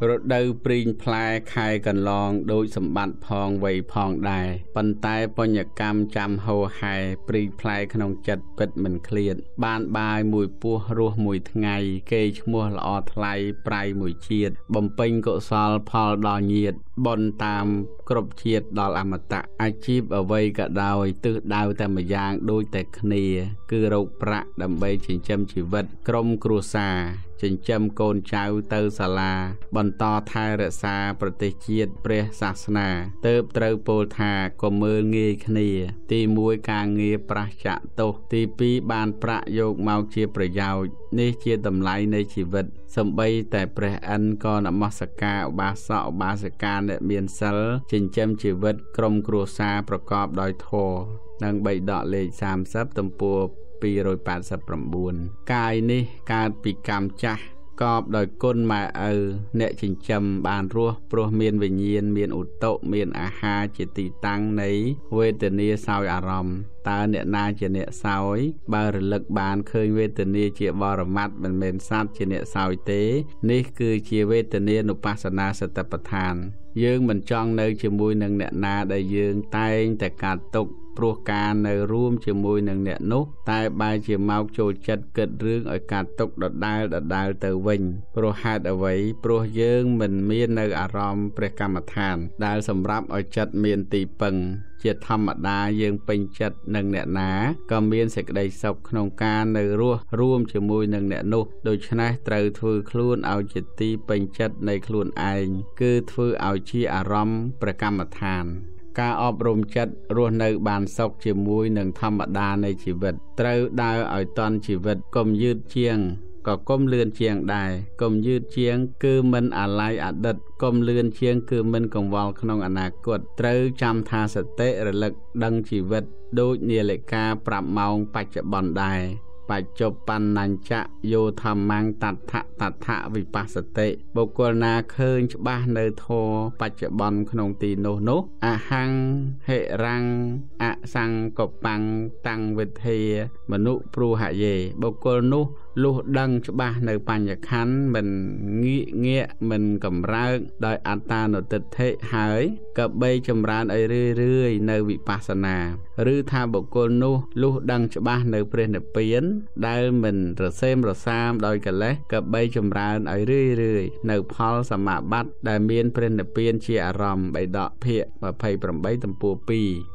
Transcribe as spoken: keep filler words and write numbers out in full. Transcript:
រដូវព្រីងផ្លែខែកន្លងដូចសម្បត្តិផងវ័យផងដែរប៉ុន្តែបញ្ញកម្មចាំហោហែព្រីងផ្លែក្នុងចិត្តពិតមិនឃ្លាតបានបាយមួយពោះរស់មួយថ្ងៃគេឈ្មោះល្អថ្លៃប្រៃមួយជាតិបំពេញកុសលផលដល់ញាតិបុណ្យតាមគ្រប់ជាតិដល់អមតៈអាជីពអ្វីក៏ដោយទិសដៅតែម្យ៉ាងដូចតែគ្នាគឺរកប្រាក់ដើម្បីចិញ្ចឹមជីវិតក្រុមគ្រួសារចិញ្ចឹមកូនចៅទៅសាលាបន្តថែរក្សាប្រទេសជាតិព្រះសាសនាទើបត្រូវពោលថាក៏មើលងាយគ្នាទីមួយការងារប្រះចាក់ទោសទីពីរបានប្រាក់យកមកជាប្រយោជន៍នេះជាតម្លៃនៃជីវិតសំបីតែព្រះឥន្ទក៏នមស្ការឧបាសកឧបាសិកាអ្នកមានសិលចិញ្ចឹមជីវិតក្រុមគ្រួសារប្រកបដោយធម៌និងបៃដកលេខសាមសិបទំព័រពីរប៉ាសិប៩កាយនេះកើតពីកម្មចាស់កប់ដោយគុណម៉ែឪអ្នកចិញ្ចឹមបានរស់ព្រោះមានវិញ្ញាណមានឧតុមានអាហារជាទីតាំងនៃវេទនាសោយអារម្មណ៍តើអ្នកណាជាអ្នកសោយបើរលឹកបានឃើញវេទនាជាបរមត្តមិនមែនសត្វជាអ្នកសោយទេនេះគឺជាវេទនានុបស្សនាសតិប្បដ្ឋានយើងមិនចង់នៅជាមួយនឹងអ្នកណាដែលយើងតែងតែកាត់ទុកព្រោះការនៅរួមជាមួយនឹងអ្នកនោះតែបែរជាមកចូលចិត្តគិតរឿងឲ្យកាត់ទុកដដែលដដែលទៅវិញព្រោះហេតុអ្វីព្រោះយើងមិនមាននៅអារម្មណ៍ព្រះកម្មដ្ឋានដែលសម្រាប់ឲ្យចិត្តមានទីពឹងជាធម្មតាយើងពេញចិត្តនឹងអ្នកណាក៏មានសេចក្តីសុខក្នុងការនៅរស់រួមជាមួយនឹងអ្នកនោះដូច្នេះត្រូវធ្វើខ្លួនឲ្យជាទីពេញចិត្តនៃខ្លួនឯងគឺធ្វើឲ្យជាអារម្មណ៍ព្រះកម្មដ្ឋានការអប់រំចិត្តរស់នៅបានសុខជាមួយនឹងធម្មតានៃជីវិតត្រូវដើរឲ្យតន់ជីវិតកុំយឺតជាងក៏កុំលឿនជាងដែរកុំយឺតជាងគឺមិនអាល័យអតីតកុំលឿនជាងគឺមិនកង្វល់ក្នុងអនាគតត្រូវចាំថាសតិរលឹកដឹងជីវិតដូចនាឡិកាប្រាប់ម៉ោងបច្ចុប្បន្នដែរបច្ចុប្បន្នញ្ចៈយោធម្មងតថតថវិបស្សតិបុគ្គលណាឃើញច្បាស់នៅធម៌បច្ចុប្បន្នក្នុងទីនោះនោះអហង្ហិរੰអសង្កបាំងតាំងវិធាមនុព្រូហយេបុគ្គលនោះលុះដឹងច្បាស់នៅបញ្ញខណ្ឌមិនងាកងាកមិនកម្រើកដោយអត្តានុទិដ្ឋិហើយក៏បីចម្រើនឲ្យរឿយរឿយនៅវិបស្សនាឬថាបុគ្គលនោះលុះដឹងច្បាស់នៅព្រះនិព្វានដែលមិនរសេមរសាមដោយកិលេសក៏បីចម្រើនឲ្យរឿយរឿយនៅផលសមាបត្តិដែលមានព្រះនិព្វានជាអារម្មណ៍បៃដកភាគยี่สิบแปดទំព័រពីរ